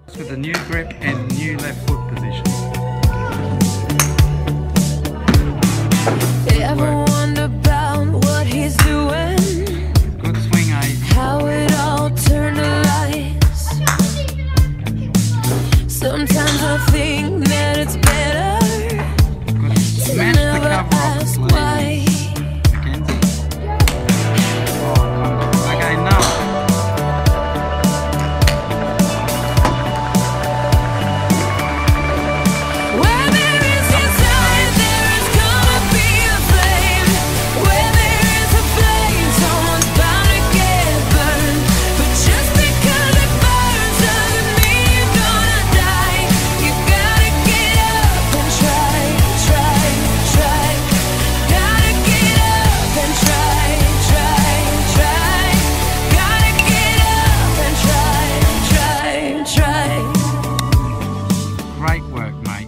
With a new grip and new left foot position. Ever wonder about what he's doing? Good swing, eh? How it all turned to lies. Sometimes I think that it's better to Smash the never cover off ask the why. Okay, now. Great work, mate.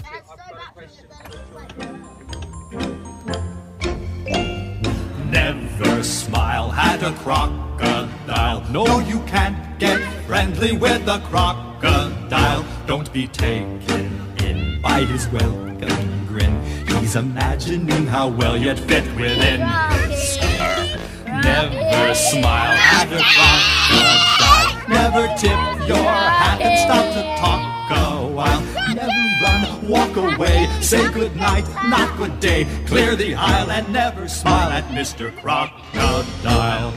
Never smile at a crocodile. No, you can't get friendly with a crocodile. Don't be taken in by his welcome grin. He's imagining how well you'd fit within his skin. Never smile at a crocodile. Never tip your hat and stop to talk a while. Never run, walk away, say good night, not good day. Clear the aisle and never smile at Mr. Crocodile.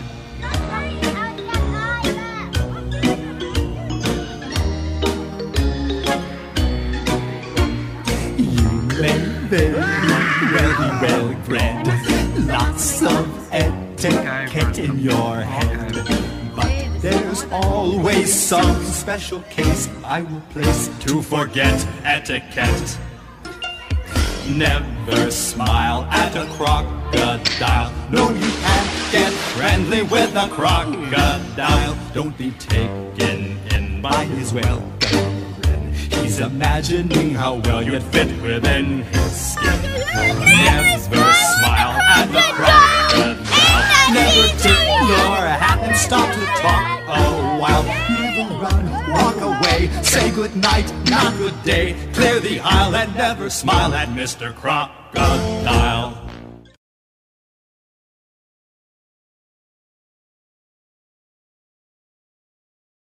You may very well bred, lots of etiquette in your head. But there's always some special case I will place to forget etiquette. Never smile at a crocodile. No, you can't get friendly with a crocodile. Don't be taken in by his welcome grin. He's imagining how well you'd fit within his skin. Never smile at a crocodile. Never tip your hat and stop to talk a while. Never run, walk away, say good night, not good day. Clear the aisle and never smile at Mr. Crocodile.